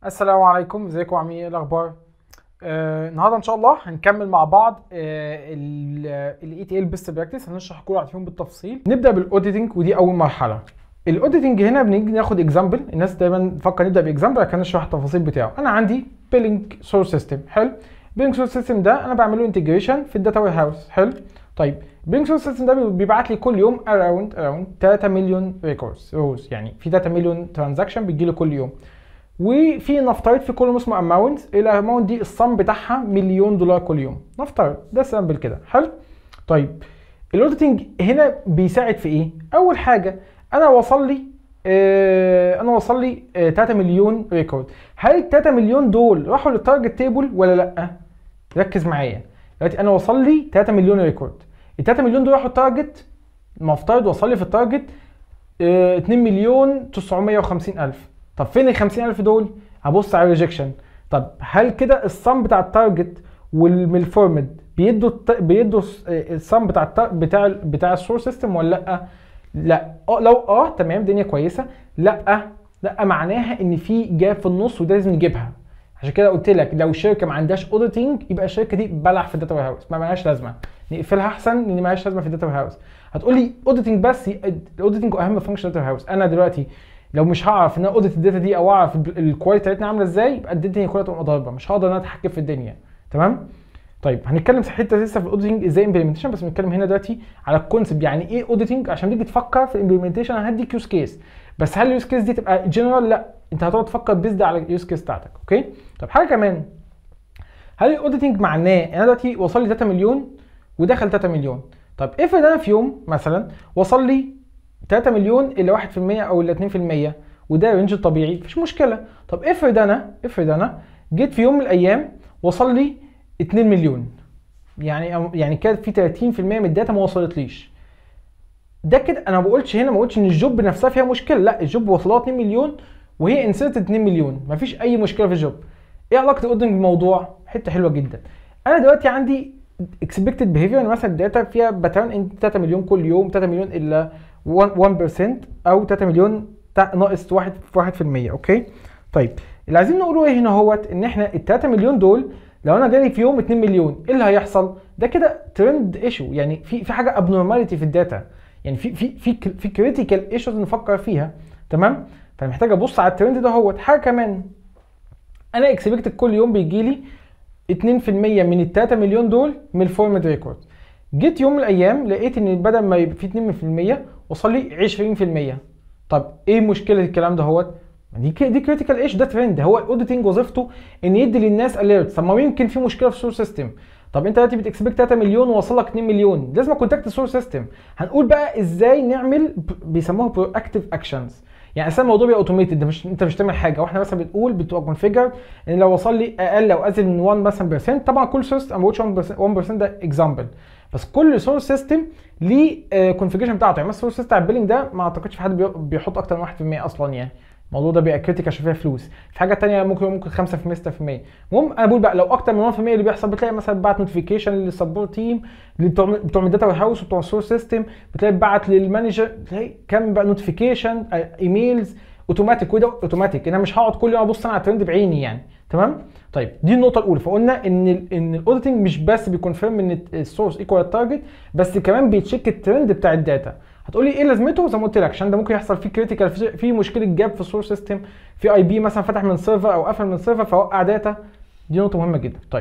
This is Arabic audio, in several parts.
السلام عليكم، ازيكم؟ عاملين ايه؟ الاخبار؟ النهارده ان شاء الله هنكمل مع بعض الاي تي ال بيست براكتس. هنشرح كل واحد فيهم بالتفصيل. نبدا بالاوديتنج، ودي اول مرحله. الاوديتنج هنا بنيجي ناخد اكزامبل. الناس دايما تفكر نبدا باكزامبل عشان نشرح التفاصيل بتاعه. انا عندي بيلينج سورس سيستم. حلو. بيلينج سورس سيستم ده انا بعمل له انتجريشن في الداتا وير هاوس. حلو. طيب بيلينج سورس سيستم ده بيبعت لي كل يوم اراوند 3 مليون ريكوردز، يعني في 3 مليون ترانزاكشن بتجي له كل يوم. وفي نفترض في كولوم اسمه اماونت، الاماونت دي الصم بتاعها $1,000,000 كل يوم. نفترض ده سامبل كده. حلو. طيب الاوديتنج هنا بيساعد في ايه؟ اول حاجه انا وصل لي 3 مليون ريكورد. هل ال 3 مليون دول راحوا للتارجت تيبل ولا لا؟ ركز معايا. دلوقتي انا وصل لي 3 مليون ريكورد. ال 3 مليون دول راحوا التارجت. المفترض وصل لي في التارجت 2,950,000. طب فين ال 50,000 دول؟ هبص على الريجكشن. طب هل كده الصم بتاع التارجت والفورمد بيدوا الصم بتاع السورس سيستم ولا لا؟ لا. لو تمام الدنيا كويسه. لا معناها ان في جاب في النص وده لازم نجيبها. عشان كده قلت لك لو الشركه ما عندهاش اوديتنج يبقى الشركه دي بلح في الداتا وير هاوس، ما لهاش لازمه، نقفلها احسن لان ما لهاش لازمه في الداتا وير هاوس. هتقول لي اوديتنج بس؟ الاوديتنج اهم فانكشن الداتا وير هاوس. انا دلوقتي لو مش هعرف ان انا اوديت الداتا دي او اعرف الكواليتي بتاعتنا عامله ازاي، يبقى الدنيا كلها تبقى ضاربه، مش هقدر ان انا اتحكم في الدنيا. تمام. طيب هنتكلم في حته لسه في الاوديتنج ازاي امبلمنتيشن، بس بنتكلم هنا دلوقتي على الكونسيبت يعني ايه اوديتنج. عشان تيجي تفكر في الامبلمنتيشن انا هديك يوز كيس، بس هل اليوز كيس دي تبقى جنرال؟ لا، انت هتقعد تفكر بيزد على اليوز كيس بتاعتك. اوكي. طب حاجه كمان، هل الاوديتنج معناه انا دلوقتي وصل لي 3 مليون ودخل 3 مليون؟ طب افرض انا في يوم مثلا وصل لي 3 مليون الا 1% او الا 2%، وده رينج طبيعي مفيش مشكله. طب افرض انا جيت في يوم من الايام وصل لي 2 مليون، يعني كان في 30% من الداتا ما وصلتليش. ده كده انا ما بقولش ان الجوب نفسها فيها مشكله، لا، الجوب وصلها 2 مليون وهي انسرت 2 مليون، مفيش اي مشكله في الجوب. ايه علاقه الاودينج بالموضوع؟ حته حلوه جدا. انا دلوقتي عندي اكسبكتد بيهيفير، مثلا الداتا فيها باترن ان 3 مليون كل يوم، 3 مليون الا 1% او 3 مليون ناقص 1%. اوكي. طيب اللي عايزين نقوله ايه هنا هوت ان احنا ال 3 مليون دول لو انا جالي في يوم 2 مليون، ايه اللي هيحصل؟ ده كده ترند ايشو، يعني في حاجه ابنورماليتي في الداتا، يعني في كريتيكال ايشوز نفكر فيها. تمام. فانا محتاج ابص على الترند ده هوت. حاجه كمان، انا اكسبكتد كل يوم بيجي لي 2% من ال 3 مليون دول من الفورمد ريكورد. جيت يوم من الايام لقيت ان بدل ما يبقى في 2% وصل لي 20%. طب ايه مشكله الكلام ده هوت؟ دي كريتيكال ايش، ده ترند. هو الاوديتنج وظيفته ان يدي للناس اليرت. طب ما يمكن في مشكله في السورس سيستم. طب انت دلوقتي بتكسبكت 3 مليون ووصل لك 2 مليون، لازم اكونتاكت السورس سيستم. هنقول بقى ازاي نعمل بيسموها برو اكتيف اكشنز. يعني اساسا الموضوع بيبقى اوتوميتد، انت مش تعمل حاجه، واحنا مثلا بنقول بتبقى كونفيجر ان لو وصل لي اقل او ازيد من 1 مثلا بيرسنت. طبعا كل سورس، انا ما بقولش 1% ده اكزامبل، بس كل سورس سيستم ليه كونفيجريشن بتاعته. يعني مثلا السورس سيستم البيلنج ده ما اعتقدش في حد بيحط اكتر من 1% اصلا، يعني الموضوع ده بيبقى كريتيكال عشان فيها فلوس. في حاجه ثانيه ممكن 5% 6%. المهم انا بقول بقى لو اكتر من 1% اللي بيحصل، بتلاقي مثلا بعت نوتيفيكيشن للسبورت تيم بتوع الداتا وير هاوس وبتوع السورس سيستم، بتلاقي بعت للمانجر، بتلاقي كام بقى نوتيفيكيشن ايميلز اوتوماتيك. وده اوتوماتيك، انا مش هقعد كل يوم ابص انا على الترند بعيني يعني. تمام. طيب دي النقطه الاولى. فقلنا ان الاوديتنج مش بس بيكونفيرم ان السورس ايكوال التارجت، بس كمان بيتشيك الترند بتاع الداتا. هتقولي ايه لازمته؟ زي ما قلت لك، عشان ده ممكن يحصل فيه كريتيكال، في مشكله جاب في السورس سيستم، في اي بي مثلا فتح من سيرفر او قفل من سيرفر فوقع داتا. دي نقطه مهمه جدا. طيب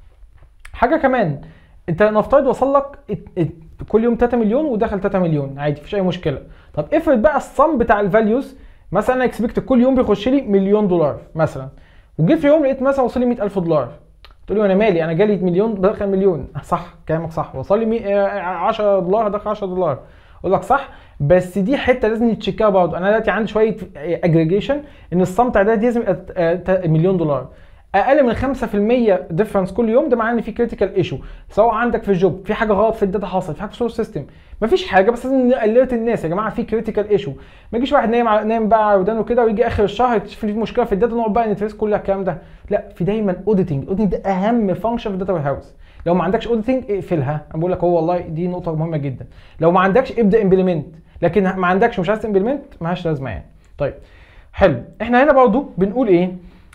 حاجه كمان، انت نفترض وصل لك كل يوم 3 مليون ودخل 3 مليون عادي مفيش اي مشكله. طب افرض بقى الصم بتاع الفاليوز، مثلا انا اكسبكت كل يوم بيخش لي $1,000,000 مثلا، وجيت في يوم لقيت مثلا وصل لي $100,000. تقول لي وانا مالي، انا جالي مليون بدخل مليون. صح كلامك صح، وصل لي $10 دخل $10. اقول لك صح، بس دي حته لازم نتشيكها برضه. انا دلوقتي عندي شويه اجريجيشن ان الصم بتاع ده لازم يبقى $1,000,000. اقل من 5% ديفرنس كل يوم، ده معناه ان في كريتيكال ايشو، سواء عندك في الجوب، في حاجه غلط في الداتا حصلت، في حاجه في السورس سيستم، مفيش حاجه، بس لازم نالرت الناس يا جماعه في كريتيكال ايشو. ما يجيش واحد نايم بقى على ودانه كده ويجي اخر الشهر يكتشف ان في مشكله في الداتا نقعد بقى نتريس كل الكلام ده. لا، في دايما اوديتنج ده اهم فانكشن في الداتا وير هاوس. لو ما عندكش اوديتنج اقفلها. انا بقول لك هو والله دي نقطه مهمه جدا. لو ما عندكش ابدا امبلمنت، لكن ما عندكش ومش عايز امبلمنت مالهاش لازمه يعني. طيب حلو، احنا هنا برضو بنقول ايه؟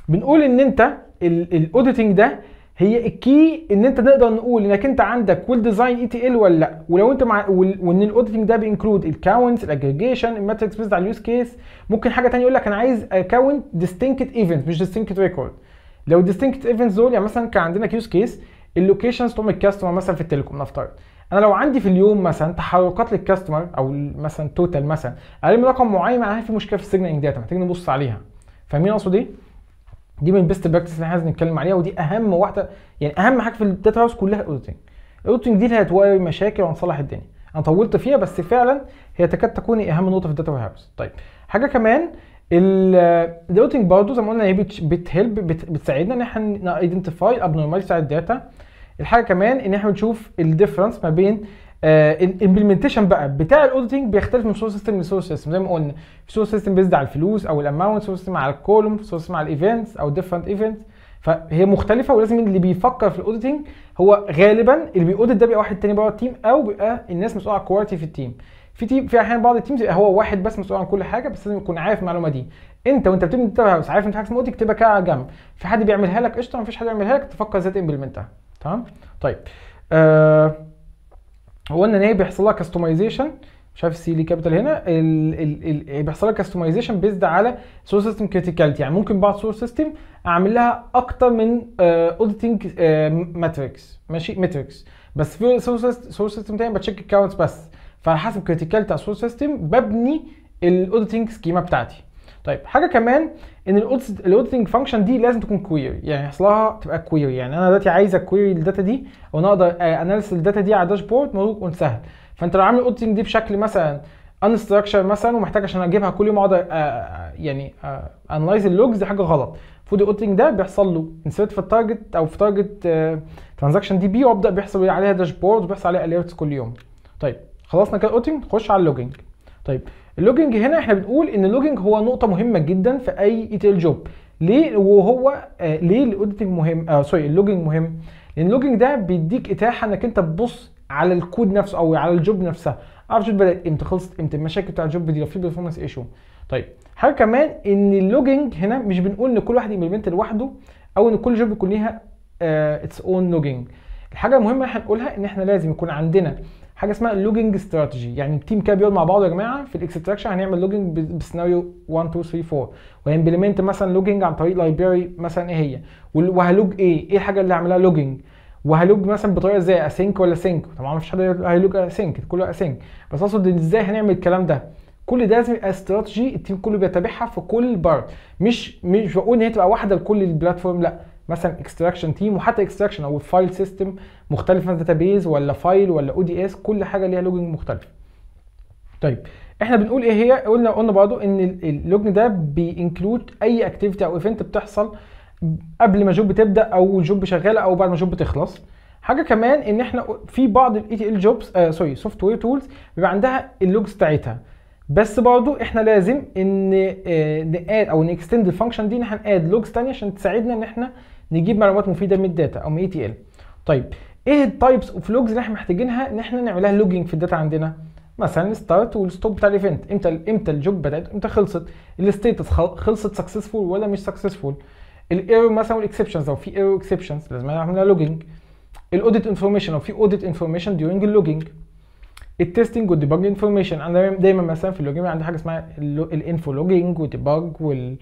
بنقول ان انت الاوديتنج ده هي الكي ان انت نقدر نقول انك انت عندك ويل ديزاين اي تي ال ولا لا، ولو انت وان الاوديتنج ده بينكلود الكاونت، الاجريجيشن، الماتريكس بيزد على اليوز كيس. ممكن حاجه ثانيه يقول لك انا عايز اكونت ديستنكت ايفنت مش ديستنكت ريكورد. لو ديستنكت ايفنتس دول يعني مثلا كان عندنا يوز كيس اللوكيشنز بتاع الكاستمر مثلا في التليكوم نفترض، انا لو عندي في اليوم مثلا تحركات للكاستمر او مثلا توتال مثلا اقل من رقم معين، معناها في مشكله في السيجنالينج داتا محتاجين نبص عليها. فاهمين اقصد ايه؟ دي من البيست براكتس اللي احنا عايزين نتكلم عليها، ودي اهم واحده يعني اهم حاجه في الداتا هاوس كلها الاوديتنج. الاوديتنج دي اللي هتواجه مشاكل وهنصلح الدنيا. انا طولت فيها بس فعلا هي تكاد تكون اهم نقطه في الداتا هاوس. طيب حاجه كمان الاوديتنج برضه زي ما قلنا هي بتساعدنا ان احنا ايدنتيفاي الابنورماليتي بتاع الداتا. الحاجه كمان ان احنا بنشوف الديفرنس ما بين الامبلمنتيشن بقى بتاع الاوديتنج بيختلف من سورس سيستم لسورس سيستم. زي ما قلنا في سورس سيستم بيزد على الفلوس او الاماونت، سورس سيستم على الكولوم، سورس سيستم على الايفنتس او ديفرنت ايفنتس، فهي مختلفه. ولازم اللي بيفكر في الاوديتنج هو غالبا اللي بيأودت ده بيبقى واحد تاني بره التيم، او بيبقى الناس مسؤوله على الكواليتي في التيم. في احيانا بعض التيمز يبقى هو واحد بس مسؤول عن كل حاجه، بس لازم يكون عارف المعلومه دي. انت وانت بتبني الداتا هاوس عارف ان في حاجه اسمها اوديت، تبقى كده على جنب. في حد بيعملها لك قشطه، مفيش حد بيعملها لك تفكر ازاي تمبلمنتها. تمام. طيب هو ان هي بيحصل لها كاستمايزيشن، مش عارف السي لي كابيتال هنا، بيحصل لها كاستمايزيشن بيزد على سورس سيستم كريتيكاليتي. يعني ممكن بعض سورس سيستم اعمل لها اكتر من اوديتنج ماتريكس، ماشي ماتريكس، بس في سورس سيستم تاني بتشيك الكاونتس بس. فعلى حسب كريتيكاليتي بتاع السورس سيستم ببني الاوديتنج سكيما بتاعتي. طيب حاجه كمان ان الاوديتنج فانكشن دي لازم تكون كويري، يعني يحصلها تبقى كويري. يعني انا دلوقتي عايز اكويري الداتا دي او انا اقدر اناليس الداتا دي على داشبورد موضوع سهل. فانت لو عامل الاوديتنج دي بشكل مثلا انستراكشر مثلا ومحتاج عشان اجيبها كل يوم اقعد يعني انلايز اللوجز، دي حاجه غلط. المفروض الاوديتنج ده بيحصل له انسيرت في التارجت او في تارجت ترانزاكشن دي بي، وابدا بيحصل عليها داشبورد وبيحصل عليها اليرتس كل يوم. طيب خلصنا كده الاوديتنج، نخش على اللوجينج. طيب اللوجينج هنا احنا بنقول ان اللوجينج هو نقطه مهمه جدا في اي اي تي ال جوب. ليه؟ وهو ليه الاوديتنج مهم؟ سوري اللوجينج مهم. لان اللوجينج ده بيديك اتاحه انك انت تبص على الكود نفسه او على الجوب نفسها، اعرف الجوب بدات امتى، خلصت امتى، المشاكل بتاع الجوب دي لو في بيرفورمانس ايشو. طيب حاجه كمان ان اللوجينج هنا مش بنقول ان كل واحد يمبلمنت لوحده او ان كل جوب يكون ليها اتس اون لوجينج. الحاجه المهمه اللي احنا هنقولها ان احنا لازم يكون عندنا حاجه اسمها اللوجينج استراتيجي. يعني التيم كده بيقعد مع بعض يا جماعه في الاكستراكشن هنعمل لوجينج بسيناريو 1 2 3 4، وهنبلمنت مثلا لوجينج عن طريق لايبراري مثلا ايه هي، وهلوج ايه الحاجه اللي هعملها لوجينج، وهلوج مثلا بطريقه ازاي، اسync ولا سينك. طبعا مفيش حد هيلوج اسync، كله اسync، بس اقصد ازاي هنعمل الكلام ده. كل ده لازم يبقى استراتيجي التيم كله بيتابعها في كل بار. مش بقول ان هي تبقى واحده لكل البلاتفورم، لا، مثلا اكستراكشن تيم، وحتى اكستراكشن او الفايل سيستم مختلف، مثلا داتابيز ولا فايل ولا او دي اس، كل حاجه ليها لوجينج مختلف. طيب احنا بنقول ايه هي، قلنا برضو ان اللوجن ده بينكلود اي اكتيفيتي او ايفنت بتحصل قبل ما جوب بتبدا او جوب شغاله او بعد ما جوب بتخلص. حاجه كمان ان احنا في بعض الاي تي ال جوبز سوفت وير تولز بيبقى عندها اللوجز بتاعتها، بس برضو احنا لازم ان ناد او نكستند الفانكشن دي ان احنا ناد لوجز ثانيه عشان تساعدنا ان احنا نجيب معلومات مفيده من الداتا او من اي تي ال. طيب ايه التايبس اوف لوجز اللي احنا محتاجينها ان احنا نعملها لوجينج في الداتا عندنا؟ مثلا الستارت والستوب بتاع الايفنت، امتى الجوب بدات، امتى خلصت، الستيتس خلصت سكسسفول ولا مش سكسسفول، الايرور مثلا والاكسبشنز، لو في ايرور اكسبشنز لازم نعملها لوجينج، الاوديت انفورميشن لو في اوديت انفورميشن ديورنج اللوجينج، التستنج والديباج انفورميشن. انا دايما مثلا في اللوجينج عندي حاجه اسمها الانفو لوجينج والديباج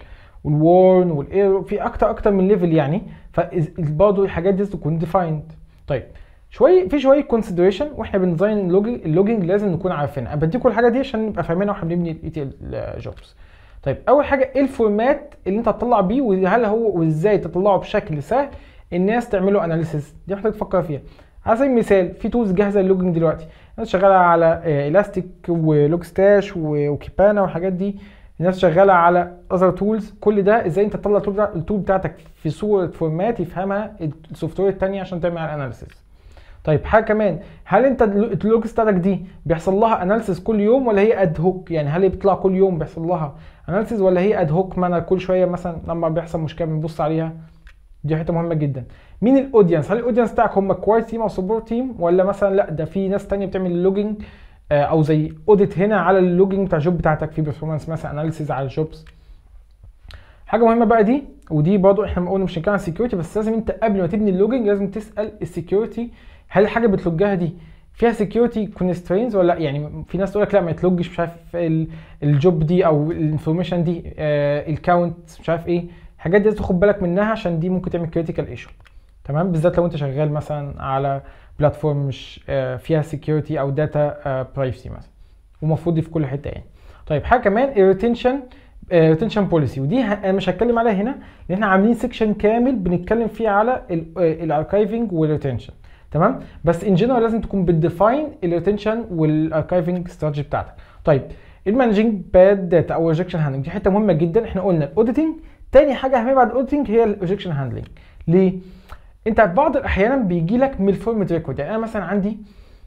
والورن والايرور، في اكتر من ليفل يعني، فبرضه الحاجات دي تكون ديفايند. طيب شويه كونسيدريشن واحنا بنديزاين اللوجينج لازم نكون عارفينها. انا بديكم الحاجه دي عشان نبقى فاهمينها واحنا بنبني الاي تي ال جوبز. طيب اول حاجه ايه الفورمات اللي انت هتطلع بيه، وهل هو وازاي تطلعه بشكل سهل الناس تعمله اناليسيس، دي محتاج تفكر فيها. على سبيل المثال في تولز جاهزه للوجينج دلوقتي، الناس شغاله على الاستيك ولوج ستاش وكيبانا والحاجات دي، الناس شغاله على اذر تولز. كل ده ازاي انت تطلع التول بتاعتك في صوره فورمات يفهمها السوفت وير الثانيه عشان تعمل اناليسيس. طيب حاجه كمان، هل انت اللوجز بتاعتك دي بيحصل لها اناليسيس كل يوم ولا هي اد هوك؟ يعني هل هي بتطلع كل يوم بيحصل لها اناليسيس ولا هي اد هوك، ما انا كل شويه مثلا لما بيحصل مشكله بنبص عليها؟ دي حته مهمه جدا. مين الاودينس؟ هل الاودينس بتاعك هم كواليتي تيم او سبورت تيم، ولا مثلا لا ده في ناس ثانيه بتعمل اللوجينج او زي اوديت هنا على اللوجينج بتاع الجوب بتاعتك، في بيرفورمانس مثلا اناليسيس على الجوبز. حاجه مهمه بقى دي، ودي برضه احنا قلنا مش هنتكلم عن السكيورتي، بس لازم انت قبل ما تبني اللوجنج لازم تسال السكيورتي هل الحاجه اللي بتلوجها دي فيها سكيورتي كونسترينز ولا لا. يعني في ناس تقول لك لا ما يتلوجش مش عارف الجوب دي او الانفورميشن دي الكاونت مش عارف ايه، الحاجات دي لازم تاخد بالك منها عشان دي ممكن تعمل كريتيكال ايشو. تمام، بالذات لو انت شغال مثلا على بلاتفورم مش فيها سكيورتي او داتا برايفسي مثلا، ومفروض دي في كل حته يعني. طيب حاجه كمان الريتنشن بوليسي، ودي انا مش هتكلم عليها هنا لان احنا عاملين سيكشن كامل بنتكلم فيه على الاركايفنج والريتنشن. تمام، بس ان جنرال لازم تكون بتديفاين الريتنشن والاركايفنج استراتيجي بتاعتك. طيب المانجنج باد داتا او ريجكشن هاندلنج دي حته مهمه جدا. احنا قلنا الاوديتنج تاني حاجه اهميه بعد الاوديتنج هي الريجكشن هاندلنج. ليه؟ انت في بعض الاحيان بيجي لك من الفورمات ريكورد، يعني انا مثلا عندي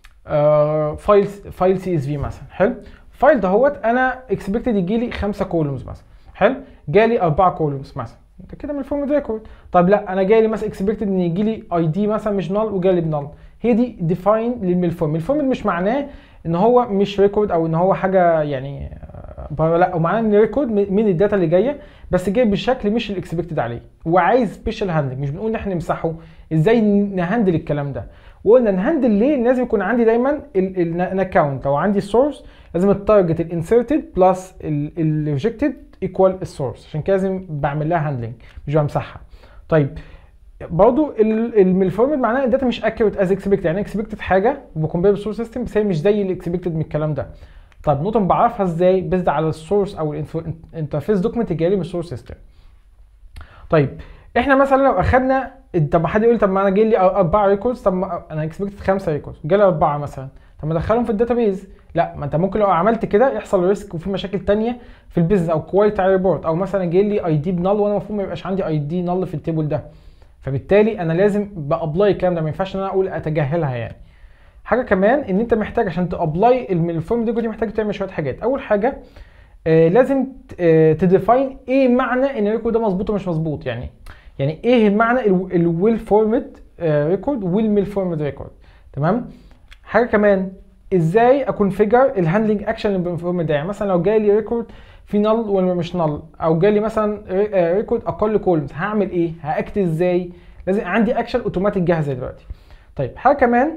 فايل سي اس في مثلا، حلو، الفايل دهوت انا اكسبكتد يجي لي 5 كولومز مثلا، حلو، جالي 4 كولومز مثلا، انت كده من الفورمات ريكورد. طب لا انا جالي مثلا اكسبكتد ان يجي لي اي دي مثلا مش نال وجالي بنال، هي دي ديفاين للفورم. الفورم مش معناه ان هو مش ريكورد او ان هو حاجه يعني لا، ومعناه ان ريكورد من الداتا اللي جايه بس جاي بشكل مش الاكسبكتد عليه وعايز سبيشال هاندلنج. مش بنقول ان احنا نمسحه، ازاي نهندل الكلام ده. وقلنا نهندل ليه؟ لازم يكون عندي دايما الاكونت، لو عندي السورس لازم التارجت الانسرتد بلس الريجكتد ايكوال السورس، عشان كده لازم بعمل لها هاندلنج مش بمسحها. طيب برضه الفورمات معناه الداتا مش اكيوريت از اكسبكتد، يعني اكسبكتد حاجه وبكمبير بالسورس سيستم بس هي مش زي الاكسبكتد من الكلام ده. طب نقطه بعرفها ازاي؟ بيزد على السورس او الانترفيس دوكيمنت جاي لي من السورس سيستم. طيب احنا مثلا لو اخدنا، طب حد يقول طب ما انا جاي لي 4 ريكوردز، طب ما انا اكسبكتد 5 ريكوردز جالي 4 مثلا، طب ما ادخلهم في الداتابيز. لا، ما انت ممكن لو عملت كده يحصل ريسك وفي مشاكل ثانيه في البيزنس او كواليتي ريبورت، او مثلا جاي لي اي دي بنال وانا المفروض ما يبقاش عندي اي دي نال في التيبل ده، فبالتالي انا لازم بابلاي الكلام ده، ما ينفعش ان انا اقول اتجاهلها يعني. حاجه كمان ان انت محتاج عشان تابلاي الفورم دي محتاج تعمل شويه حاجات. اول حاجه لازم تديفاين ايه معنى ان الريكورد ده مظبوط ومش مظبوط، يعني ايه المعنى الويل فورمد ريكورد والميل فورمد ريكورد. تمام، حاجه كمان ازاي اكونفيجر الهاندلنج اكشن اللي بالفورمد ده، يعني مثلا لو جاي لي ريكورد في نل ولا مش نل، او جالي مثلا ريكورد اقل كولمز، هعمل ايه؟ هاكت ازاي؟ لازم عندي اكشن اوتوماتيك جاهزه دلوقتي. طيب حاجه كمان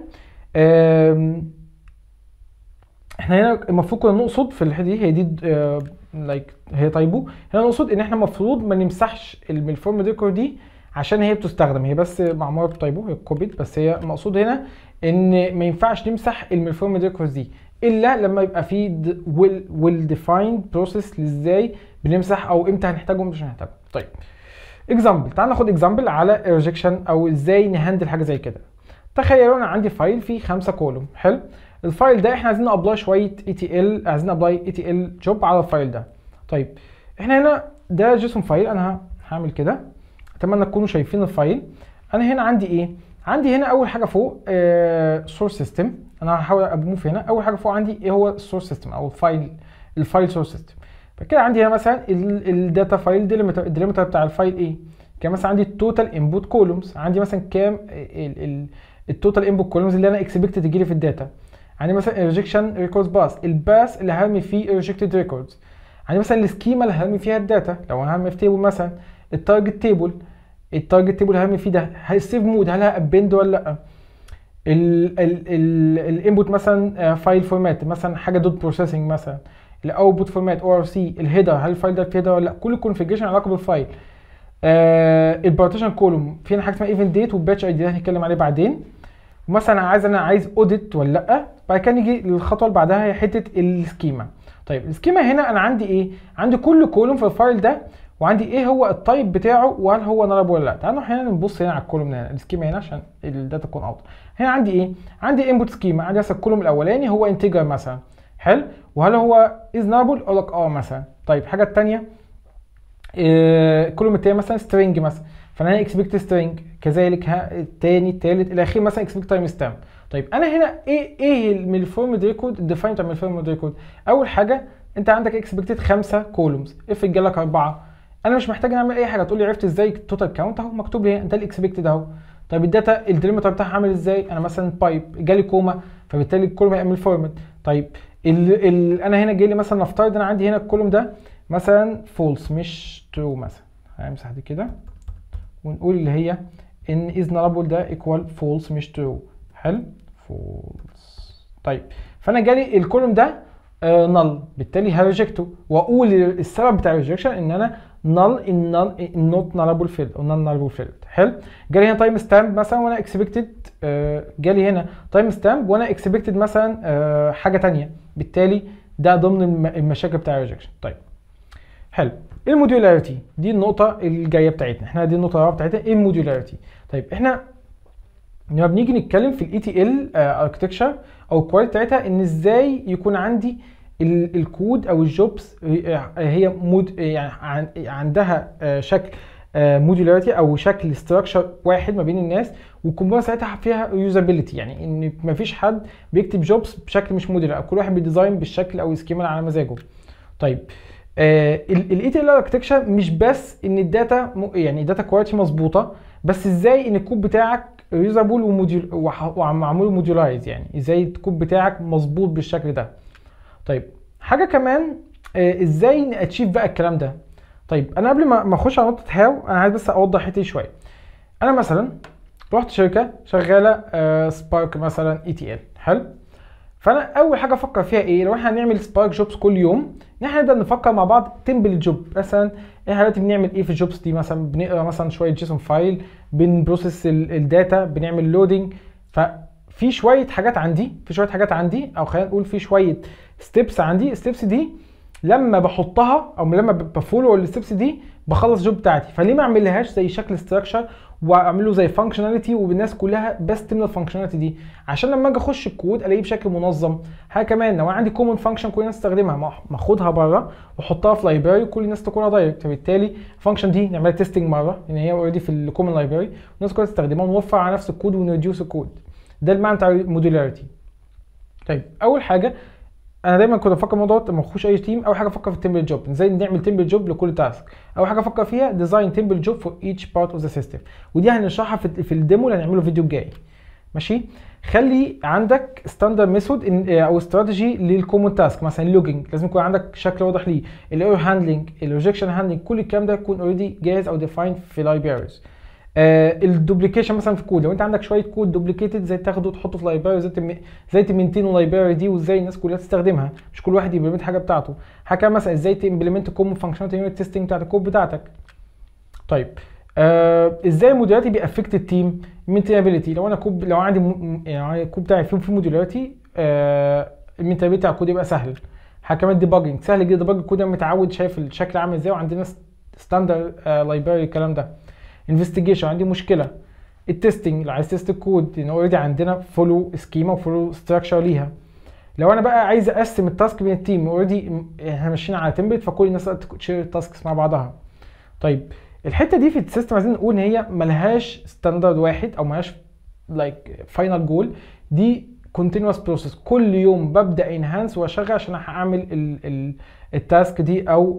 احنا هنا المفروض كنا نقصد في الحته دي، هي دي لايك هي طيبو، هنا نقصد ان احنا المفروض ما نمسحش الفورم ريكورد دي عشان هي بتستخدم، هي بس معموله بطيبو، هي كوبيت، بس هي المقصود هنا ان ما ينفعش نمسح الفورم ريكورد دي الا لما يبقى في ويل ديفايند بروسيس ازاي بنمسح او امتى هنحتاجهم مش هنحتاجهم. طيب اكزامبل، تعال ناخد اكزامبل على ريجكشن او ازاي نهندل حاجه زي كده. تخيلوا انا عندي فايل فيه 5 كولوم، حلو، الفايل ده احنا عايزين نابلاي شويه اي تي ال، عايزين نابلاي اي تي ال جوب على الفايل ده. طيب احنا هنا ده جيسون فايل، انا هعمل كده، اتمنى تكونوا شايفين الفايل. انا هنا عندي ايه؟ عندي هنا اول حاجه فوق سورس سيستم، انا هحاول اموف هنا، اول حاجه فوق عندي ايه هو السورس سيستم او الفايل سورس سيستم. فكده عندي هنا مثلا الداتا فايل الديليمتر بتاع الفايل ايه؟ كان مثلا عندي التوتال انبوت كولومز، عندي مثلا كام التوتال انبوت كولومز اللي انا اكسبكت تجي لي في الداتا. عندي مثلا ريجكشن ريكوردز الباس اللي هرمي فيه ريجكتد ريكوردز. عندي مثلا السكيما اللي هرمي فيها الداتا، لو انا هرمي في تيبل مثلا التارجت تيبل اللي هرمي فيه ده السيف مود هل ابند ولا لا. الانبوت مثلا فايل فورمات مثلا حاجه دوت بروسيسنج مثلا، الاوتبوت فورمات او ار سي، الهيدر هل الفايل ده فيه هيدر ولا لا، كل الكونفيجريشن علاقه بالفايل. البارتيشن كولوم في حاجه اسمها ايفنت ديت والباتش اي دي، ده هنتكلم عليه بعدين. ومثلا عايز اوديت ولا لا. بعد كده نيجي للخطوه اللي بعدها هي حته السكيما. طيب السكيما هنا انا عندي ايه؟ عندي كل كولوم في الفايل ده وعندي ايه هو التايب بتاعه وهل هو نالب ولا لا. تعالوا احنا نبص هنا على الكولوم هنا السكيما هنا عشان الداتا تكون اوضح. هنا عندي ايه؟ عندي انبوت سكيما، عندي مثلا الكولوم الاولاني هو انتجر مثلا، حلو، وهل هو از نالبل؟ اقول لك مثلا. طيب الحاجه الثانيه الكولوم الثاني مثلا سترينج مثلا، فانا اكسبكت سترينج، كذلك الثاني الثالث الى اخره مثلا اكسبكت تايم ستامب. طيب انا هنا ايه من الفورمد ريكورد الديفاين بتاع الفورمد ريكورد؟ اول حاجه انت عندك اكسبكتد 5 كولومز، افرض جالك 4، انا مش محتاج اعمل اي حاجه، تقول لي عرفت ازاي التوتال كاونت اهو مكتوب لي انت الاكسبكتد اهو. طيب الداتا الديليمتر بتاعها عامل ازاي؟ انا مثلا بايب جالي كوما فبالتالي الكولوم هيعمل فورمد. طيب انا هنا جاي لي مثلا نفترض انا عندي هنا الكولوم ده مثلا فولس مش ترو مثلا، هنمسح دي كده ونقول اللي هي ان is nullable ده equal false مش true. حلو false. طيب فانا جالي الكولوم ده null، بالتالي هريجكته واقول السبب بتاع الريجكشن ان انا null in not nullable field او non nullable field. حلو. جالي هنا تايم ستامب مثلا وانا expected، جالي هنا تايم ستامب وانا expected مثلا حاجه ثانيه، بالتالي ده ضمن المشاكل بتاع الريجكشن. طيب حلو. الموديولاريتي دي النقطه الجايه بتاعتنا، احنا دي النقطه الرابعه بتاعتنا، ايه الموديولاريتي. طيب احنا لما بنيجي نتكلم في الاي تي ال اركتكتشر او الكواليتي بتاعتها، ان ازاي يكون عندي الكود او الجوبس هي يعني عندها شكل موديولاريتي او شكل ستراكشر واحد ما بين الناس، والكومبوننت ساعتها فيها يوزابيلتي، يعني ان مفيش حد بيكتب جوبس بشكل مش موديولار، كل واحد بيديزاين بالشكل او السكيما على مزاجه. طيب الاي تي ال اركتكتشر مش بس ان الداتا يعني الداتا كواليتي مظبوطه، بس ازاي ان الكود بتاعك ريوزابل ومعمول موديولايز، يعني ازاي الكود بتاعك مظبوط بالشكل ده. طيب حاجه كمان ازاي ناتشيف بقى الكلام ده. طيب انا قبل ما اخش على نقطه هاو، انا عايز بس اوضح حته شويه. انا مثلا رحت شركه شغاله سبارك مثلا اي تي ال. حلو. فانا اول حاجه افكر فيها ايه، لو احنا هنعمل سبارك جوبس كل يوم، ان احنا نبدا نفكر مع بعض تمبل جوب. مثلا احنا دلوقتي بنعمل ايه في الجوبس دي، مثلا بنقرا مثلا شويه جيسون فايل، بنبروسس الداتا، بنعمل لودنج. ففي شويه حاجات عندي او خلينا نقول في شويه ستيبس عندي. الستيبس دي لما بحطها او لما بفولو الستيبس دي بخلص الجوب بتاعتي. فليه ما اعملهاش زي شكل ستراكشر واعمل له زي فانكشناليتي والناس كلها بس تملى الفانكشناليتي دي، عشان لما اجي اخش الكود الاقيه بشكل منظم. حاجه كمان، لو عندي كومن فانكشن كل الناس تستخدمها، ما اخدها بره واحطها في لايبراري وكل الناس تاخدها دايركت، فبالتالي الفانكشن دي نعملها تيستنج مره ان هي اوريدي في الكومن لايبراري والناس كلها تستخدمها، ونوفر على نفس الكود ونريديوس الكود. ده المعنى بتاع الموديولاريتي. طيب اول حاجه انا دايما كنت بفكر الموضوع ده لما اخش اي تيم، اول حاجه افكر في التمبل جوب، ازاي نعمل تمبل جوب لكل تاسك. اول حاجه افكر فيها ديزاين تمبل جوب فور ايتش بارت اوف ذا سيستم، ودي هنشرحها في الديمو اللي هنعمله الفيديو الجاي. ماشي. خلي عندك ستاندرد ميثود او استراتيجي للكومون تاسك، مثلا اللوجينج لازم يكون عندك شكل واضح ليه، الايرور هاندلنج، الريجكشن هاندلنج، كل الكلام ده يكون اوريدي جاهز او ديفايند في لايبريز. الدوبليكيشن مثلا في الكود، لو انت عندك شويه كود دوبليكيتد ازاي تاخده تحطه في لايبراري، ازاي تمنتين اللايبراري دي وازاي الناس كلها تستخدمها، مش كل واحد يمبلمنت حاجه بتاعته. حاجه مثلا ازاي تمبلمنت كومن فانكشناليتي يونت تيستنج بتاعت الكود بتاعتك. طيب ازاي الموديولاريتي بيأفكت التيم مينتينابيلتي، لو عندي يعني الكود بتاعي فيه موديولاريتي المينتينابيلتي على الكود يبقى سهل. حاجه كمان ديباجنج، سهل جدا ديباج الكود، انا متعود شايف الشكل عامل ازاي وعندنا ستاندرد لايبراري الكلام ده. انفستيجيشن، عندي مشكله. التستنج، لو عايز تيست الكود لان اوريدي عندنا فولو سكيما وفولو ستراكشر ليها. لو انا بقى عايز اقسم التاسك بين التيم، اوريدي احنا ماشيين على تمبلت فكل الناس تشير التاسكس مع بعضها. طيب الحته دي في السيستم عايزين نقول ان هي ملهاش ستاندرد واحد او ملهاش لايك فاينل جول، دي كونتينوس بروسيس، كل يوم ببدا انهانس واشغل عشان اعمل التاسك دي او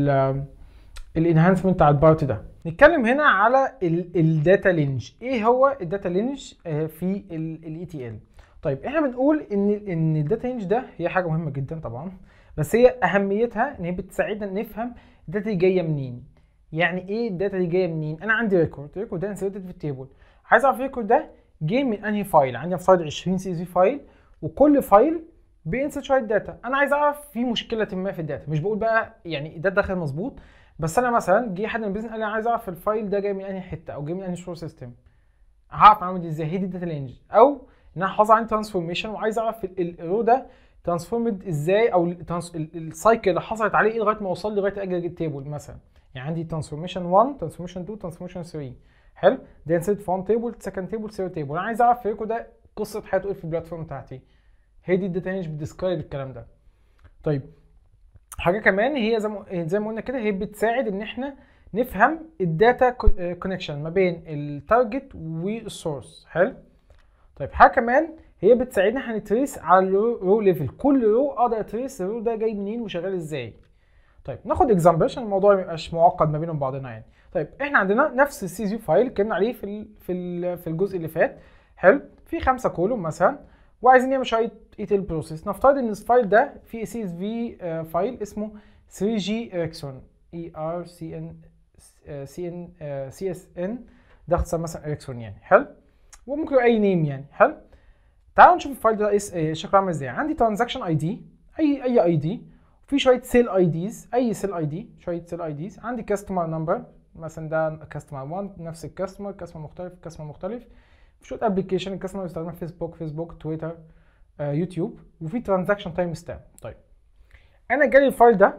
الانهانسمنت بتاع البارت ده. نتكلم هنا على الداتا لينج. ايه هو الداتا لينج في الاي تي ال؟ طيب احنا بنقول ان الداتا لينج ده هي حاجه مهمه جدا طبعا، بس هي اهميتها ان هي بتساعدنا نفهم الداتا دي جايه منين. يعني ايه الداتا دي جايه منين؟ انا عندي ريكورد ده انسرتد في التيبل، عايز اعرف الريكورد ده جه من انهي فايل. عندي نفترض 20 سي في فايل، وكل فايل بينسر شويه داتا. انا عايز اعرف في مشكله ما في الداتا، مش بقول بقى يعني ده داخل مظبوط، بس انا مثلا جه حد من البيزنس قال لي انا عايز اعرف الفايل ده جاي من انهي حته او جاي من انهي سورس سيستم. هعرف اعمل دي ازاي؟ هي دي الداتا لينج. او ان انا حافظ عن ترانسفورميشن وعايز اعرف الرو ده ترانسفورمد ازاي، او السايكل اللي حصلت عليه ايه لغايه ما اوصل لغايه اجريجيت تيبل مثلا. يعني عندي ترانسفورميشن 1، ترانسفورميشن 2، ترانسفورميشن 3. حلو. ده انسيت في 1 تيبل، سكند تيبل، ثيرد تيبل. انا عايز اعرف الريكورد ده قصه حياته ايه في البلاتفورم بتاعتي. هي دي الداتا لينج بتديسكرايب الكلام ده. طيب حاجه كمان، هي زي ما قلنا كده، هي بتساعد ان احنا نفهم الداتا كونكشن ما بين التارجت والسورس. حلو. طيب حاجه كمان، هي بتساعدنا احنا نتريس على الرو ليفل، كل رو اقدر اتريس الرو ده جاي منين وشغال ازاي. طيب ناخد اكزامبل عشان الموضوع ما يبقاش معقد ما بينهم بعضنا يعني. طيب احنا عندنا نفس السي في فايل اتكلمنا عليه في الجزء اللي فات. حلو. في 5 كولوم مثلا، وعايزين نعمل شويه ايتل بروسيس. نفترض ان الفايل ده فيه سي اس في فايل اسمه 3G Ericsson ERCN سي اس ان، ده اختصار مثلا اريكسون يعني. حلو، وممكن يبقى اي نيم يعني. حلو، تعالوا نشوف الفايل ده شكله عامل ازاي. عندي ترانزاكشن اي دي، اي اي دي، وفي شويه سيل اي ديز، اي سيل اي دي، شويه سيل اي ديز. عندي كاستمر نمبر مثلا، ده كاستمر 1 نفس الكاستمر، كاستمر مختلف، كاستمر مختلف. في شويه ابلكيشن الكاستمر بيستخدمها فيسبوك، تويتر، يوتيوب، وفي ترانزاكشن تايم ستامب. طيب انا جالي الفايل ده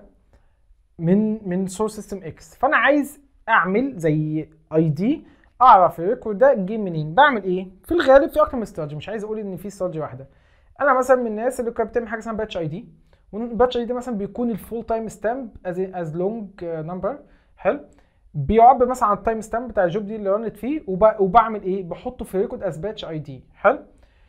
من سورس سيستم اكس، فانا عايز اعمل زي اي دي اعرف الريكورد ده جه منين. بعمل ايه؟ في الغالب في اكتر من استراتيجي، مش عايز اقول ان في استراتيجي واحده. انا مثلا من الناس اللي كانت بتعمل حاجه اسمها باتش اي دي، والباتش اي دي مثلا بيكون الفول تايم ستامب از لونج نمبر. حلو، بيعبر مثلا عن التايم ستامب بتاع الجوب دي اللي رنت فيه، وبعمل ايه؟ بحطه في ريكورد از باتش اي دي. حلو،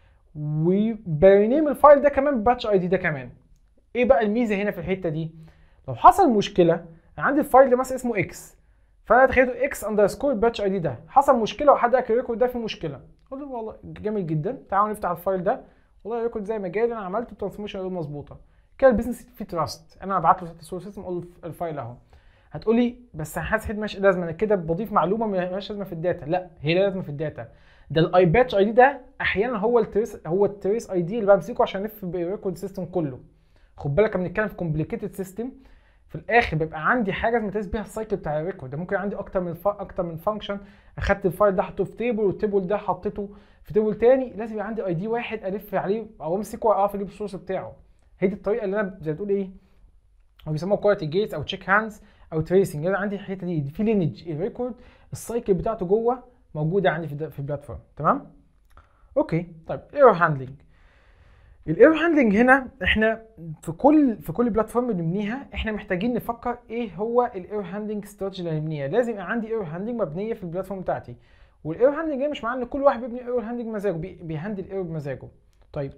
وبرينيم الفايل ده كمان باتش اي دي ده كمان. ايه بقى الميزه هنا في الحته دي؟ لو حصل مشكله، عندي الفايل ده مثلا اسمه اكس، فانا تخيلته اكس اندرسكور باتش اي دي ده، حصل مشكله وحد قال الريكورد ده فيه مشكله، اقول له والله جميل جدا، تعالوا نفتح الفايل ده، والله الريكورد زي ما جاي انا عملته ترانسفورميشن غير مظبوطه كده، البيزنس فيه تراست. انا هبعت له السورس سيستم اقول له الفايل اهو. هتقولي بس انا حاسس ماشي لازمه، انا كده بضيف معلومه مالهاش لازمه في الداتا. لا، هي لازمه في الداتا. ده الاي باتش اي دي ده احيانا هو التريس اي دي اللي بمسكه عشان الف بالريكورد سيستم كله. خد بالك انا بنتكلم في كومبليكيتد سيستم، في الاخر بيبقى عندي حاجه متقاس بيها السايكل بتاع الريكورد ده. ممكن عندي اكتر من فانكشن، اخدت الفايل ده حطيته في تيبل، والتيبل ده حطيته في تيبل تاني، لازم يبقى عندي اي دي واحد الف عليه او امسكه واعرف اجيب السورس بتاعه. هي دي الطريقه اللي انا زي ما تقول ايه، هو بيسموها كواليتي جيتس او تشيك هاندز او تريسنج. انا عندي الحته دي في لينج الريكورد، السايكل بتاعته جوه موجوده عندي في البلاتفورم. تمام، اوكي. طيب ايرور هاندلنج. الايرور هاندلنج هنا احنا في كل بلاتفورم بنبنيها احنا محتاجين نفكر ايه هو الايرور هاندلنج استراتيجي اللي هنبنيها. لازم يبقى عندي ايرور هاندلنج مبنيه في البلاتفورم بتاعتي. والايرور هاندلنج مش معناه ان كل واحد بيبني ايرور هاندلنج مزاجه، بيهندل ايرور بمزاجه. طيب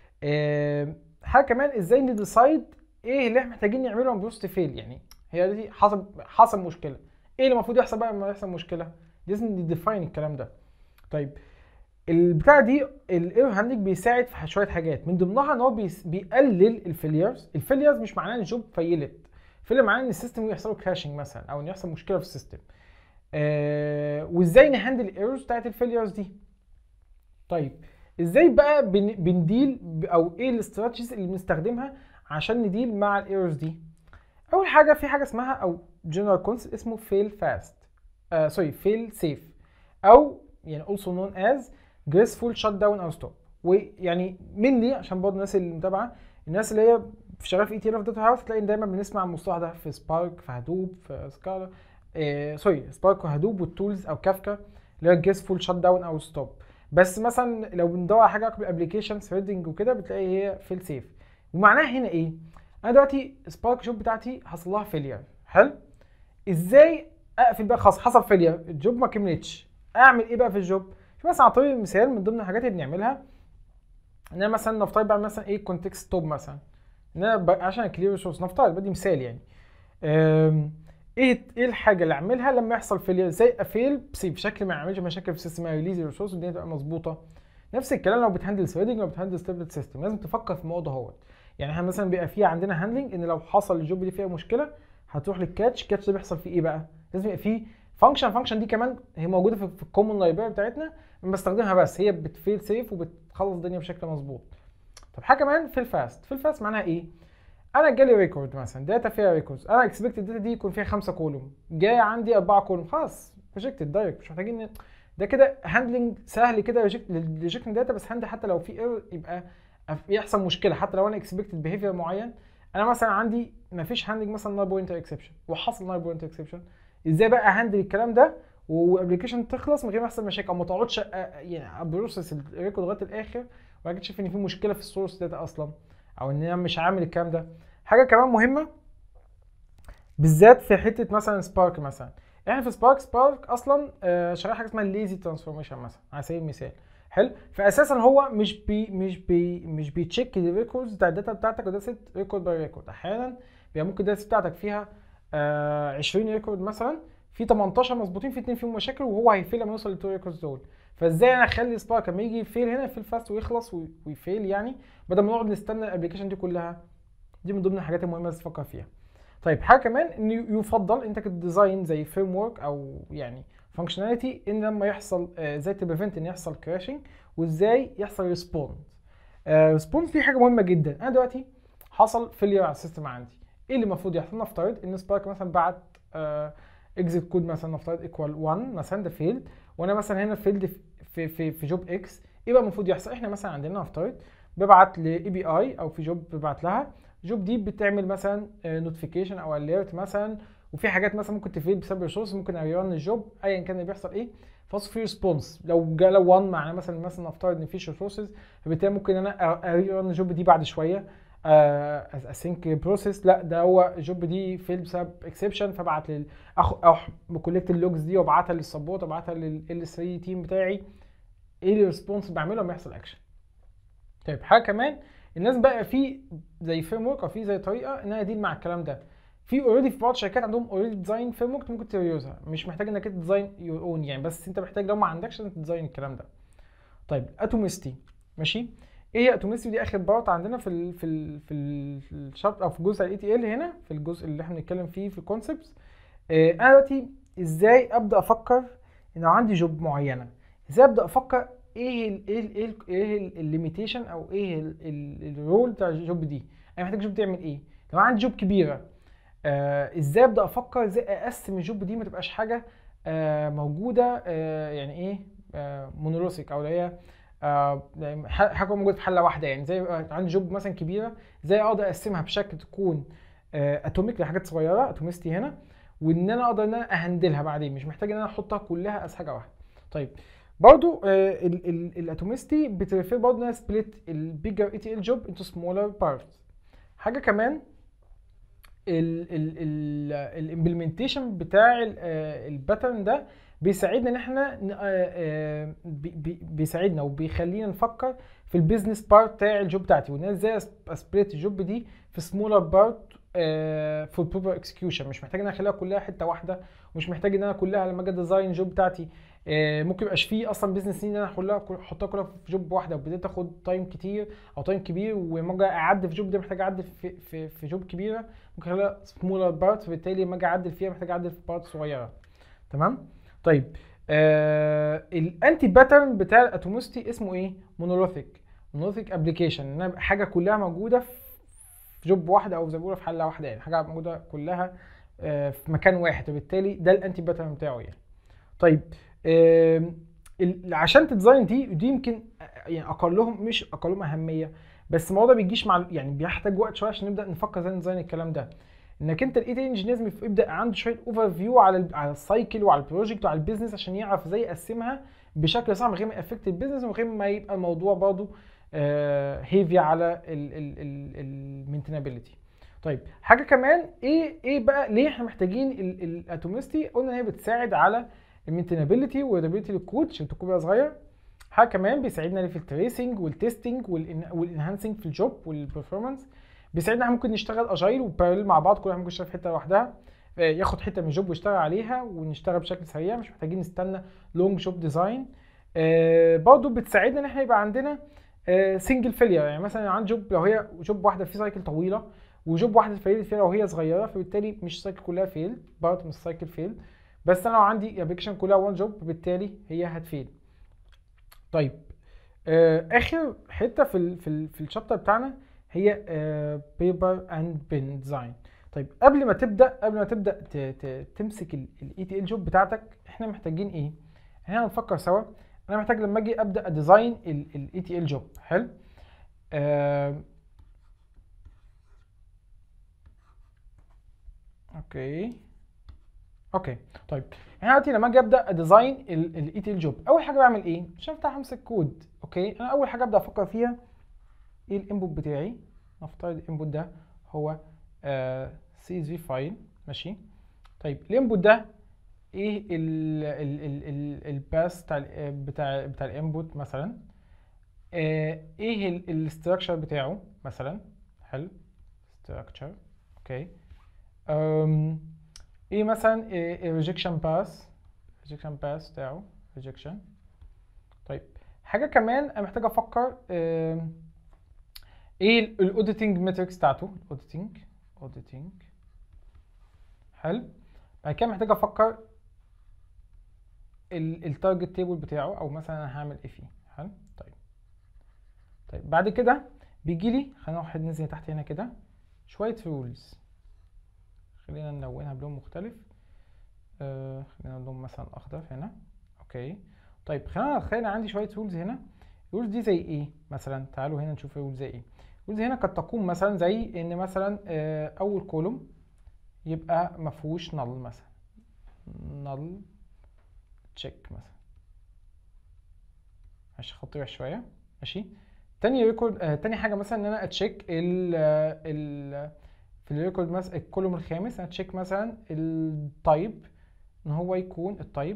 حاجه كمان، ازاي نديسايد ايه اللي احنا محتاجين نعمله لما بوست فيل. يعني هي دي حصل مشكله، ايه اللي المفروض يحصل بقى لما يحصل مشكله؟ لازم نديفاين الكلام ده. طيب البتاع دي الايرور هاندلنج بيساعد في شويه حاجات، من ضمنها ان هو بيقلل الفيليرز مش معناه ان الجوب فيلت، فيلر معناه ان السيستم يحصل له كراشنج مثلا، او ان يحصل مشكله في السيستم. وازاي نهندل الايرورز بتاعت الفيليرز دي. طيب ازاي بقى بنديل او ايه الاستراتيجيز اللي بنستخدمها عشان نديل مع الايرورز دي؟ اول حاجه في حاجه اسمها او جنرال كونسبت اسمه فيل فاست، فيل سيف، او يعني also known as graceful shut down او stop. ويعني مني عشان برضه الناس اللي متابعه، الناس اللي هي شغاله في ETL في داتا هاوس، تلاقي دايما بنسمع المصطلح ده في سبارك، في هدوب، في سكالا، سبارك وهدوب والتولز او كافكا، اللي هي graceful shut down او stop. بس مثلا لو بندور على حاجه اكتر بالابلكيشن ثريدنج وكده، بتلاقي هي فيل سيف. ومعناها هنا ايه؟ انا دلوقتي سبارك جوب بتاعتي حصل لها فيلير. حلو، ازاي اقفل بقى؟ خلاص حصل فيلير، الجوب ما كملتش، اعمل ايه بقى في الجوب؟ في مثلا على طريق المثال من ضمن الحاجات اللي بنعملها ان انا مثلا نفترض بعمل مثلا ايه كونتكست ستوب مثلا، ان انا عشان اكلير ريسورس، نفترض بدي مثال يعني. ايه الحاجه اللي اعملها لما يحصل فيلير؟ ازاي افيل بشكل ما يعملش مشاكل في السيستم، ريليز الريسورس والدنيا تبقى مظبوطه. نفس الكلام لو بتهندل ثريدنج او بتهندل ستيبلت سيستم، لازم تفكر في الموضوع دوت. يعني احنا مثلا بيبقى فيه عندنا هاندلنج ان لو حصل الجوب دي فيها مشكله هتروح للكاتش، الكاتش ده بيحصل فيه ايه بقى؟ لازم يبقى فيه فانكشن دي كمان هي موجوده في الكومن لايبراري بتاعتنا، بستخدمها بس هي بتفيل سيف وبتخلص الدنيا بشكل مظبوط. طب حاجه كمان فيل فاست معناها ايه؟ انا جالي ريكورد مثلا، داتا فيها ريكوردز، انا اكسبكت الداتا دي يكون فيها 5 كولوم، جاي عندي 4 كولوم، خلاص بروجكتد دايركت، مش محتاجين ده كده هاندلنج سهل كده ريجكتنج داتا. بس هاندل حتى لو في ايرور يبقى يحصل مشكله، حتى لو انا اكسبكتد بيهيفير معين. انا مثلا عندي ما فيش هاندلنج مثلا نال بوينتر اكسبشن وحصل نال بوينتر اكسبشن، ازاي بقى هاندل الكلام ده وابلكيشن تخلص من غير ما يحصل مشاكل، او ما تقعدش يعني ابروسس الريكورد لغايه الاخر وبعد كده تشوف ان في مشكله في السورس داتا اصلا، او ان انا مش عامل الكلام ده. حاجه كمان مهمه بالذات في حته مثلا سبارك مثلا، احنا في سبارك اصلا شغال حاجه اسمها الليزي ترانسفورميشن مثلا على سبيل المثال. حلو، فاساسا هو مش بيتشيك الريكوردز بتاع الداتا بتاعتك، وده ست ريكورد باي ريكورد. احيانا بيبقى ممكن الداتا بتاعتك فيها 20 ريكورد مثلا، في 18 مظبوطين، في 2 فيهم مشاكل، وهو هيفيل لما يوصل للتو ريكوردز دول. فازاي انا اخلي سبارك لما يجي يفيل هنا يفيل فاست ويخلص ويفيل، يعني بدل ما نقعد نستنى الابلكيشن دي كلها. دي من ضمن الحاجات المهمه اللي تفكر فيها. طيب حاجه كمان ان يفضل انت كديزاين زي فريم ورك او يعني فانكشناليتي ان لما يحصل ازاي تبريفنت ان يحصل كراشنج وازاي يحصل ريسبوند. ريسبونس دي حاجه مهمه جدا. انا دلوقتي حصل فيلير على السيستم عندي، ايه اللي المفروض يحصل؟ نفترض ان سبارك مثلا بعت اكزيت كود مثلا نفترض ايكوال 1 مثلا، ده فيلد، وانا مثلا هنا فيلد في جوب اكس. ايه بقى المفروض يحصل؟ احنا مثلا عندنا نفترض ببعت لاي بي اي او في جوب ببعت لها، جوب دي بتعمل مثلا نوتيفيكيشن او اليرت مثلا، وفي حاجات مثلا ممكن تفيد بسبب ريسورس، ممكن اريرن الجوب ايا كان اللي بيحصل ايه، فاصل في ريسبونس. لو 1 معناه مثلا نفترض ان مفيش ريسورسز، فبالتالي ممكن انا اريرن الجوب دي بعد شويه اسync بروسيس، لا ده هو الجوب دي فيل بسبب اكسبشن، فابعت بكولكت اللوجز دي وابعتها للسبورت وابعتها لل 3 تيم بتاعي. ايه الريسبونس بعمله لما يحصل اكشن؟ طيب حاجه كمان، الناس بقى في زي فريم ورك او في زي طريقه ان انا اديل مع الكلام ده. في اوريدي في بعض الشركات عندهم اوريدي ديزاين فريم ورك ممكن تيوزها، مش محتاج انك انت تديزاين يور اون يعني، بس انت محتاج لو ما عندكش انت تديزاين الكلام ده. طيب اتوميستي ماشي. ايه هي اتوميستي؟ دي اخر بارت عندنا في الشابتر او في جزء الاي تي ال هنا، في الجزء اللي احنا بنتكلم فيه في الكونسبتس. انا دلوقتي ازاي ابدا افكر ان لو عندي جوب معينه، ازاي ابدا افكر ايه الليميتيشن او ايه الرول بتاع الجوب دي؟ انا محتاج جوب تعمل ايه؟ لو عندي جوب كبيره ازاي ابدا افكر ازاي اقسم الجوب دي ما تبقاش حاجه موجوده يعني ايه مونولوثيك، او اللي هي يعني حاجه موجوده في حله واحده. يعني زي عندي جوب مثلا كبيره، ازاي اقدر اقسمها بشكل تكون اتوميك لحاجات صغيره، اتوميستي هنا، وان انا اقدر ان انا اهندلها بعدين، مش محتاج ان انا احطها كلها از حاجه واحده. طيب برضو الاتوميستي بتريفير برضو ان انا سبليت البيجر اي تي ال جوب انتو سمولر بارتس. حاجه كمان الامبلمنتيشن بتاع الباترن ده بيساعدنا ان احنا بيساعدنا وبيخلينا نفكر في البيزنس بارت بتاع الجوب بتاعتي، وان انا ازاي اسبريت الجوب دي في سمولر بارت فور بروبر اكسكيوشن. مش محتاج ان انا اخليها كلها حته واحده، ومش محتاج ان انا كلها لما اجي ديزاين جوب بتاعتي ممكن يبقاش فيه اصلا بزنس ان انا احطها كلها في جوب واحده، وبدأت تاخد تايم كتير او تايم كبير، وما اجي اعدل في جوب دي محتاج اعدل في جوب كبيره، ممكن اخليها سمولر بارت، فبالتالي لما اجي اعدل فيها محتاج اعدل في بارت صغيره. تمام. طيب الانتي باترن بتاع الاتوموستي اسمه ايه؟ مونولوثيك ابلكيشن، ان حاجه كلها موجوده في جوب واحده، او زي ما بيقولوا في حله واحده، يعني حاجه موجوده كلها في مكان واحد، وبالتالي ده الانتي باترن بتاعه يعني. طيب عشان تديزاين دي يمكن يعني اقلهم، مش اقلهم اهميه، بس الموضوع بيجيش مع يعني بيحتاج وقت شويه عشان نبدا نفكر ازاي نديزاين الكلام ده. انك انت الاي تي انجينير لازم يبدا عنده شويه اوفر فيو على السايكل وعلى البروجكت وعلى البيزنس، عشان يعرف ازاي يقسمها بشكل صح من غير ما يافكت البيزنس، ومن غير ما يبقى الموضوع برضه هيفي على المينتينابيلتي. طيب حاجه كمان، ايه بقى ليه احنا محتاجين الاتوميستي؟ قلنا ان هي بتساعد على المينتينابيلتي والريدابيلتي للكود عشان الكود يبقى صغير. حاجه كمان بيساعدنا في التريسنج والتستنج والانهانسنج في الجوب والبرفورمانس. بيساعدنا احنا ممكن نشتغل اجايل وبارل مع بعض، كل واحد ممكن يشتغل في حته لوحدها، ياخد حته من الجوب ويشتغل عليها ونشتغل بشكل سريع، مش محتاجين نستنى لونج جوب ديزاين. برضه بتساعدنا ان احنا يبقى عندنا سنجل فيلير، يعني مثلا عندي جوب لو هي جوب واحده في سايكل طويله، وجوب واحده فيل فيها لو هي صغيره، فبالتالي مش السايكل كلها فيل، بارت من السايكل فيل. بس انا لو عندي ابلكيشن كلها وان جوب، بالتالي هي هتفيل. طيب اخر حته في الشابتر بتاعنا هي بيبر اند بن ديزاين. طيب قبل ما تبدا تمسك الاي تي ال جوب بتاعتك، احنا محتاجين ايه؟ احنا هنفكر سوا. انا محتاج لما اجي ابدا اديزاين الاي تي ال جوب، حلو. اوكي طيب احنا دلوقتي لما اجي ابدا اديزاين الاي تي ال جوب، اول حاجه بعمل ايه؟ مش هفتح امسك كود. اوكي، انا اول حاجه ابدا افكر فيها ايه الانبوت بتاعي. نفترض الانبوت ده هو سي اس في فايل، ماشي. طيب الانبوت ده ايه الباس بتاع الانبوت مثلا، ايه الاستراكشر بتاعه مثلا، حلو استراكشر. اوكي ايه مثلا الريجكشن باس بتاعه ريجكشن. طيب حاجه كمان انا محتاج افكر ايه الاوديتنج ماتريكس بتاعته، اوديتنج. حلو. بعد كده محتاج افكر التارجت تيبل بتاعه، او مثلا انا هعمل ايه فيه. حلو. طيب بعد كده بيجي لي، خلينا نروح ننزل تحت هنا كده شويه رولز، خلينا نلونها بلون مختلف. خلينا اللون مثلا اخضر هنا. اوكي. طيب خلينا عندي شويه رولز هنا. الرولز دي زي ايه مثلا؟ تعالوا هنا نشوف الرولز زي ايه. الرولز هنا قد تكون مثلا زي ان مثلا اول كولوم يبقى ما فيهوش نل مثلا، نل تشيك مثلا، ماشي، خط وحش شويه. ماشي. تاني ريكورد، تاني حاجه مثلا ان انا اتشيك في الريكورد مثلا الكولوم الخامس انا اتشيك مثلا التايب ان هو يكون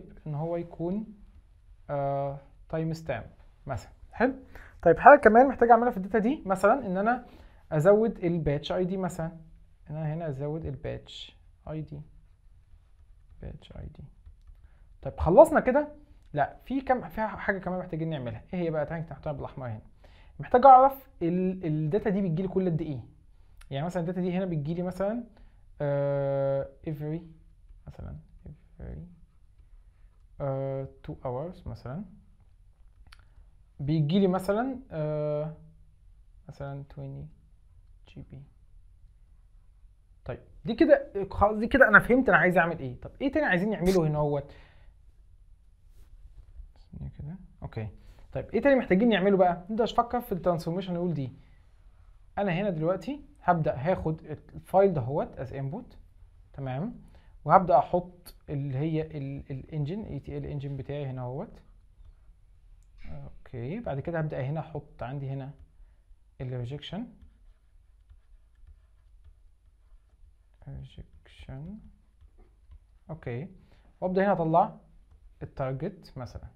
تايم ستامب مثلا. حلو. طيب حاجه كمان محتاج اعملها في الداتا دي مثلا ان انا ازود الباتش اي دي مثلا، ان انا هنا ازود الباتش اي دي. طيب خلصنا كده. لا، في حاجه كمان محتاجين نعملها. ايه هي بقى؟ تعالى نحطها بالاحمر هنا. محتاج اعرف الداتا دي بتجيلي كل قد ايه. يعني مثلا الداتا دي هنا بتجيلي مثلا every 2 hours مثلا، بيجيلي مثلا 20 جي بي. طيب دي كده خلاص، دي كده انا فهمت انا عايز اعمل ايه. طب ايه تاني عايزين نعمله هنا اهوت كده؟ اوكي. طيب ايه تاني محتاجين نعمله بقى؟ نبدا نفكر في الترانسفورميشن نقول دي. انا هنا دلوقتي هبدا هاخد الفايل دهوت از انبوت، تمام، وهبدا احط اللي هي الانجن اي تي ال انجن بتاعي هنا اهوت. اوكي. بعد كده هبدا هنا احط عندي هنا الريجكشن اوكي، وابدا هنا اطلع التارجت مثلا،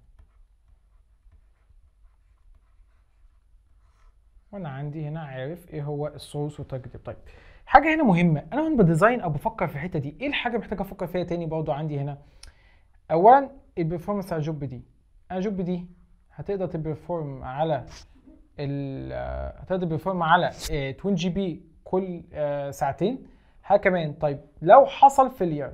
وانا عندي هنا عارف ايه هو السورس والتارجت. طيب حاجه هنا مهمه، انا وانا بديزاين او بفكر في الحته دي، ايه الحاجه محتاج افكر فيها تاني برضو عندي هنا؟ اولا البرفورمانس على الجوب دي. انا الجوب دي هتقدر تبرفورم على هتقدر تبرفورم على 20 جي بي كل ساعتين. حاجه كمان، طيب لو حصل فيلير،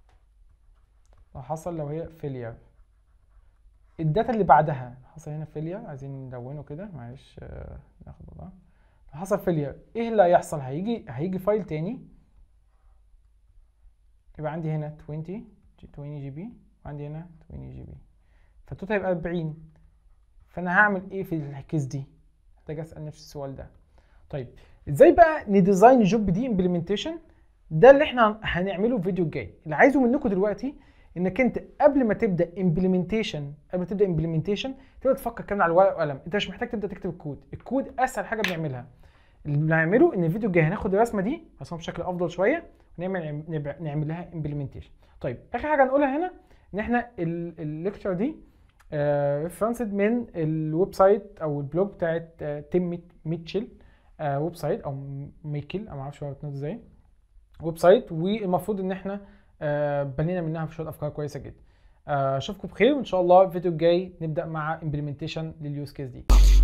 لو هي فيلير الداتا اللي بعدها حصل هنا فيلير، عايزين ندونه كده معلش، ناخد والله. لو حصل فيلير ايه اللي هيحصل؟ هيجي فايل تاني، يبقى عندي هنا 20 جي بي وعندي هنا 20 جي بي، فالتوتال هيبقى 40. فانا هعمل ايه في الكيس دي؟ محتاج اسال نفسي السؤال ده. طيب ازاي بقى نديزاين الجوب دي امبلمنتيشن؟ ده اللي احنا هنعمله في الفيديو الجاي. اللي عايزه منكم دلوقتي انك انت قبل ما تبدا امبلمنتيشن تبدا تفكر كامل على الورق وقلم. انت مش محتاج تبدا تكتب الكود اسهل حاجه بنعملها. اللي بنعمله ان الفيديو الجاي هناخد الرسمه دي رسمها بشكل افضل شويه ونعمل لها امبلمنتيشن. طيب اخر حاجه هنقولها هنا ان احنا الليكتشر دي ريفرنسد من الويب سايت او البلوج بتاعت تيم ميتشل، ويب سايت او ميكل، انا ما اعرفش هو بتنطق ازاي، ويب سايت، والمفروض ان احنا بنينا منها شويه افكار كويسه جدا. اشوفكم بخير، وان شاء الله الفيديو الجاي نبدا مع امبلمنتيشن لليوز كيس دي.